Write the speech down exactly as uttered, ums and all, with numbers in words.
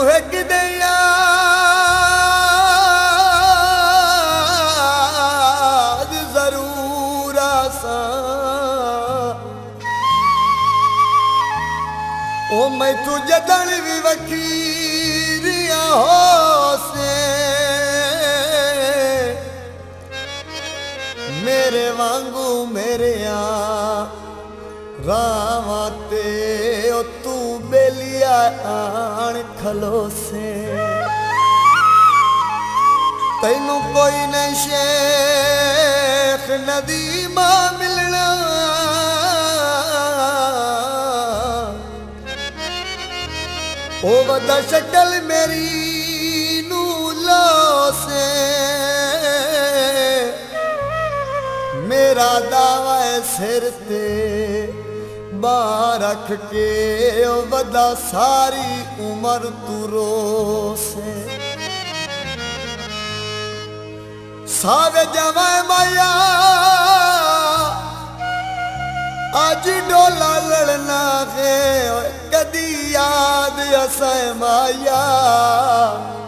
है कि याद जरूर आसा ओ मैं तू जदन भी वकीरिया हो से मेरे वांगू मेरे आ रावते ओ तू बेलिया आन खलो से तैनू कोई न शेख नदीमा मिलना ओ वदा शक्ल मेरी नू लो से मेरा दावा है सिर ते बार रख के ओ वदा सारी उम्र तू रोसे सावे जवा माया आज डोला लड़ना है कदी याद असा माया